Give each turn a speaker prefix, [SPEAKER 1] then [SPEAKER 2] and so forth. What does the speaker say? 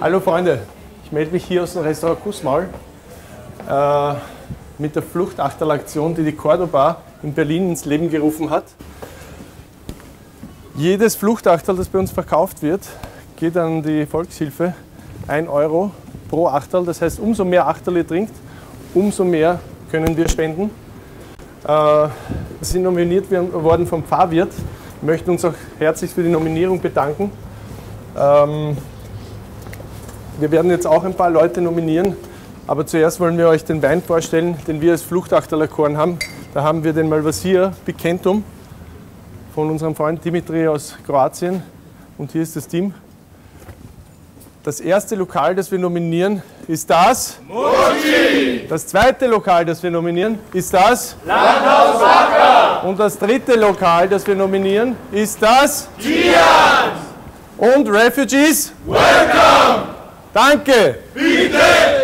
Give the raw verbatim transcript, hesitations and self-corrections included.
[SPEAKER 1] Hallo Freunde, ich melde mich hier aus dem Restaurant Kussmaul äh, mit der Fluchtachterl-Aktion, die die Cordoba in Berlin ins Leben gerufen hat. Jedes Fluchtachterl, das bei uns verkauft wird, geht an die Volkshilfe, ein Euro pro Achterl. Das heißt, umso mehr Achterl ihr trinkt, umso mehr können wir spenden. Äh, wir sind nominiert worden vom Pfarrwirt. Wir möchten uns auch herzlich für die Nominierung bedanken. Ähm, wir werden jetzt auch ein paar Leute nominieren, aber zuerst wollen wir euch den Wein vorstellen, den wir als Fluchtachterl erkoren haben. Da haben wir den Malvasia Picentum von unserem Freund Dimitri aus Kroatien, und hier ist das Team. Das erste Lokal, das wir nominieren, ist das Mochi. Das zweite Lokal, das wir nominieren, ist das Landhaus Wacker. Und das dritte Lokal, das wir nominieren, ist das Tians. Und Refugees, welcome! Danke! Bitte!